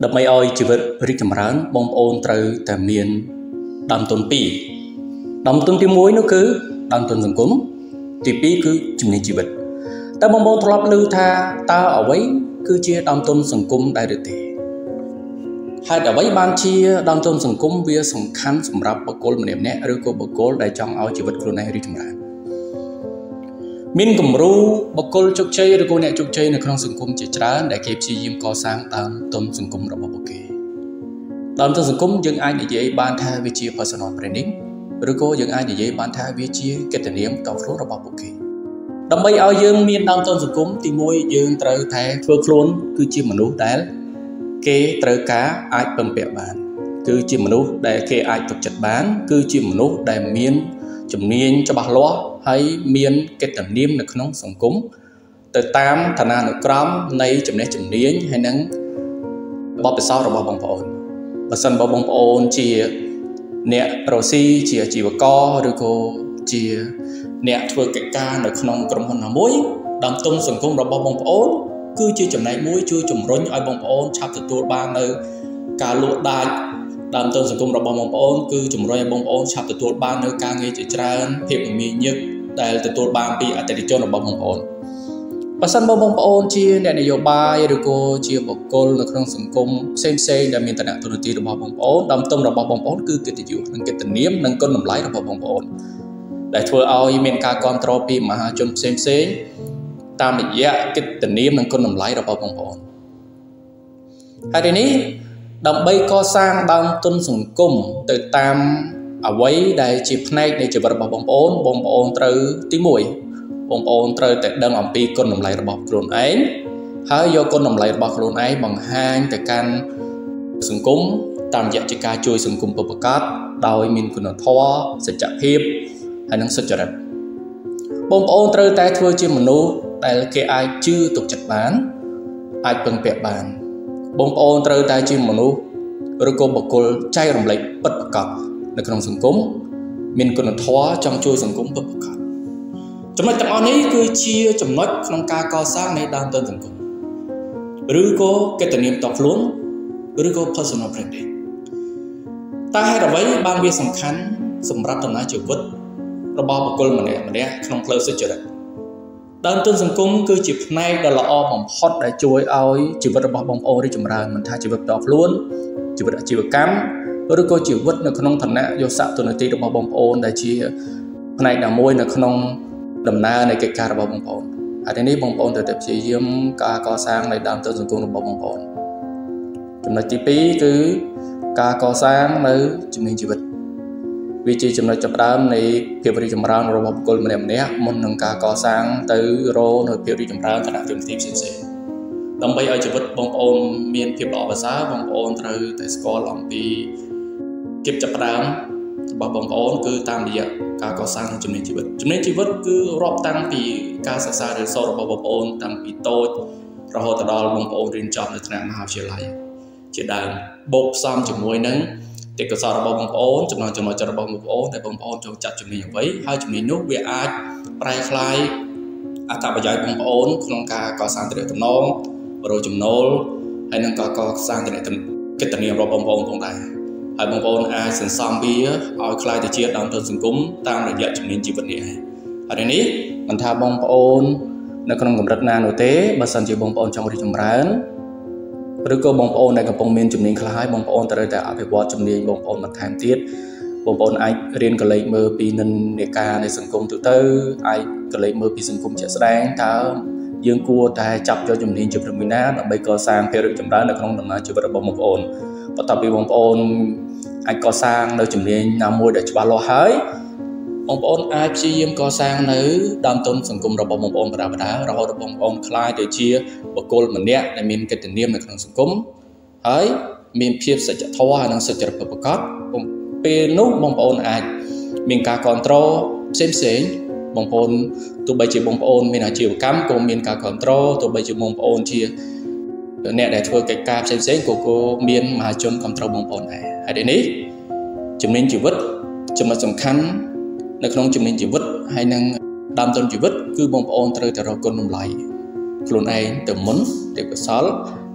ដើម្បីឲ្យជីវិតរីកចម្រើនបងប្អូនត្រូវតែមានដើមទុន2ដើមទុនទី1នោះគឺដើមទុនសង្គមទី2គឺជំនាញជីវិតតើបងប្អូនធ្លាប់ឮថាតើអ្វីគឺជាដើមទុនសង្គមដែរឬទេហេតុអ្វីបានជាដើមទុនសង្គមវាសំខាន់សម្រាប់បុគ្គលម្នាក់ៗឬក៏បុគ្គលដែលចង់ឲ្យជីវិតខ្លួនឯងរីកចម្រើនមានគំរូបុគ្គលជោគជ័យឬក៏អ្នកជោគជ័យនៅក្នុងសង្គមជាច្រើនដែលគេព្យាយាមកសាងដើមទុនសង្គមរបស់ពួកគេដើមទុនសង្គមយើងអាចនិយាយបានថាវាជា personal branding ឬក៏យើងអាចនិយាយបានថាវាជាកិត្តិនាមតខ្លួនរបស់ពួកគេដើម្បីឲ្យយើងមានដើមទុនសង្គមទី1យើងត្រូវតែធ្វើខ្លួនគឺជាមនុស្សដែលគេត្រូវការអាចពឹងពាក់បានគឺជាមនុស្សដែលគេអាចទុកចិត្តបានគឺជាមនុស្សដែលមានជំនាញច្បាស់លាស់ហើយមានកិត្តិនាមនៅក្នុងសង្គមទៅតាមឋានានុក្រមនៃចំណេះជំនាញហើយនិងបទពិសោធន៍របស់បងប្អូនបើសិនបើបងប្អូនជាអ្នករកស៊ីជាអាជីវករឬក៏ជាអ្នកធ្វើកិច្ចការនៅក្នុងក្រុមហ៊ុនណាមួយដើមទុនសង្គមរបស់បងប្អូនគឺជាចំណែកមួយជួយជំរុញឲ្យបងប្អូនឆាប់ទទួលបាននៅការលក់ដាច់ដើមទុនសង្គមរបស់បងប្អូនគឺជំរុញឲ្យបងប្អូនឆាប់ទទួលបាននៅការងារជាច្រើនភាពមមាញឹកដែលទទួលបានពីអតិថិជនរបស់បងប្អូនបើសិនបើបងប្អូនជាអ្នកនយោបាយឬក៏ជាបុគ្គលនៅក្នុងសង្គមផ្សេងៗដែលមានឋានៈទូនាទីរបស់បងប្អូនដើមទុនរបស់បងប្អូនគឺកិត្តិយសនិងកិត្តិនាមនិងគុណតម្លៃរបស់បងប្អូនដែលធ្វើឲ្យមានការគាំទ្រពីមហាជនផ្សេងៗតាមរយៈកិត្តិនាមនិងគុណតម្លៃរបស់បងប្អូនហើយនេះដើម្បីកសាងដើមទុនសង្គមទៅតាមអ្វីដែលជាផ្នែកនៃជីវិតរបស់បងប្អូនត្រូវទី1បងប្អូនត្រូវតែដឹងអំពីគុណតម្លៃរបស់ខ្លួនឯងហើយយកគុណតម្លៃរបស់ខ្លួនឯងបង្ហាញទៅកាន់សង្គមតាមរយៈជាការជួយសង្គមពិតប្រាកដដោយមានគុណធម៌សច្ចភាពហើយនិងសុចរិតបងប្អូនត្រូវតែធ្វើជាមនុស្សដែលគេអាចជឿទុកចិត្តបានអាចពឹងពាក់បានបងប្អូនត្រូវតែជាមនុស្សឬក៏បុគ្គលចែករំលែកពិតប្រាកដនៅក្នុងសង្គមមានគុណធម៌ចង់ជួយសង្គមពិតប្រាកដចំណុចទាំងអស់នេះគឺជាចំណុចក្នុងការកសាងនៃដើមទុនសង្គមឬក៏កិត្តិនាមតខ្លួនឬក៏ personal branding តើហេតុអ្វីបានវាសំខាន់សម្រាប់ដំណើរជីវិតរបស់បុគ្គលម្នាក់ក្នុងផ្លូវសុចរិតដើមទុនសង្គមគឺជាផ្នែកដ៏ល្អបំផុតដែលជួយឲ្យជីវិតរបស់បងប្អូនរីកចម្រើនមិនថាជីវិតផ្ទាល់ខ្លួនជីវិតអាជីវកម្មឬក៏ជីវិតនៅក្នុងឋានៈយកស័ក្តិទូនាទីរបស់បងប្អូនដែលជាផ្នែកណាមួយនៅក្នុងដំណើរនៃកិច្ចការរបស់បងប្អូនហើយនេះបងប្អូនត្រូវតែព្យាយាមការកសាងនៃដើមទុនសង្គមរបស់បងប្អូនចំណុចទី2គឺការកសាងនៅជំនាញជីវិតវាជាចំណុចចាប់ផ្ដើមនៃភាពរីកចម្រើនរបស់បុគ្គលម្នាក់មុននឹងការកសាងទៅរកនៅភាពរីកចម្រើនឋានៈទូនាទីផ្សេងៗដើម្បីឲ្យជីវិតបងប្អូនមានភាពល្អប្រសើរបងប្អូនត្រូវតែស្គាល់អំពីភាពចាប់ផ្ដើមរបស់បងប្អូនគឺតាមរយៈការកសាងជំនាញជីវិតគឺរាប់តាំងពីការសិក្សារៀនសូត្ររបស់បងប្អូនតាំងពីតូចរហូតដល់បងប្អូនរៀនចប់នៅថ្នាក់មហាវិទ្យាល័យជាដើមបូកផ្សំជាមួយនឹងទេពកោសល្យរបស់បងប្អូនចំណងចំណុចចិត្តរបស់បងប្អូនដែលបងប្អូនចូលចាត់ជំនាញអ្វីហើយជំនាញនោះវាអាចប្រែក្លាយអត្ថប្រយោជន៍បងប្អូនក្នុងការកសាងទំនាក់ទំនងរកចំណូលហើយនឹងក៏កសាងទំនាក់ទំនងកិត្តិនាមរបស់បងប្អូនផងដែរហើយបងប្អូនអាចសន្សំវាឲ្យក្លាយទៅជាដើមទុនសង្គមតាមរយៈជំនាញជីវិតនេះឯងហើយនេះមិនថាបងប្អូននៅក្នុងកម្រិតណានោះទេបើសិនជាបងប្អូនចង់រីកចម្រើនឬក៏បងប្អូនដែលកំពុងមានជំនាញខ្លះហើយបងប្អូនត្រូវតែអភិវឌ្ឍជំនាញបងប្អូនបន្ថែមទៀតបងប្អូនអាចរៀនកលេចមើលពីនិន្នាការនៃសង្គមទូទៅអាចកលេចមើលពីសង្គមជាក់ស្ដែងតើយើងគួរតែចាប់យកជំនាញជំនាញណាដើម្បីកសាងភាពរីកចម្រើននៅក្នុងដំណើរជីវិតរបស់បងប្អូនបន្ទាប់ពីបងប្អូនអាចកសាងនៅជំនាញណាមួយដែលច្បាស់លាស់ហើយបងប្អូនអាចព្យាយាមកសាងនៅដើមទុនសង្គមរបស់បងប្អូនបណ្ដារហូតដល់បងប្អូនក្លាយទៅជាបុគ្គលម្នាក់ដែលមានកិត្តិនាមនៅក្នុងសង្គមហើយមានភាពសច្ចធម៌ហើយនិងសុចរិតពិតប្រាកដពេលនោះបងប្អូនអាចមានការគ្រប់គ្រងផ្សេងបងប្អូនទោះបីជាបងប្អូនមានអាជីវកម្មក៏មានការគ្រប់គ្រងទោះបីជាបងប្អូនជាអ្នកដែលធ្វើកិច្ចការផ្សេងក៏មានមហាជនគ្រប់គ្រងបងប្អូនដែរហើយនេះជំនាញជីវិតចំណុចសំខាន់នៅក្នុងជំនាញជីវិតហើយនឹងដើមទុនជីវិតគឺបងប្អូនត្រូវតែរកគុណតម្លៃខ្លួនឯងទៅមុនទេពកោសល្យ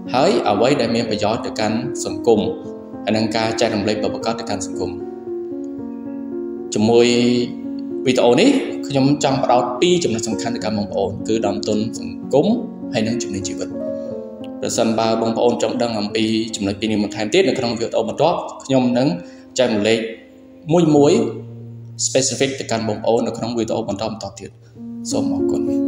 ហើយអ្វីដែលមានប្រយោជន៍ទៅកាន់សង្គមហើយនឹងការចែករំលែកបបកទៅកាន់សង្គមជាមួយវីដេអូនេះខ្ញុំចង់ផ្ដោត2ចំណុចសំខាន់ទៅកាន់បងប្អូនគឺដើមទុនសង្គមហើយនិងជំនាញជីវិតប្រសិនបើបងប្អូនចង់ដឹងអំពីចំណុច2នេះបន្ថែមទៀតនៅក្នុងវីដេអូបន្ទាប់ខ្ញុំនឹងចែករំលែកមួយ specific ទៅកាន់បងប្អូននៅក្នុងវីដេអូបន្តទៀតសូមអរគុណ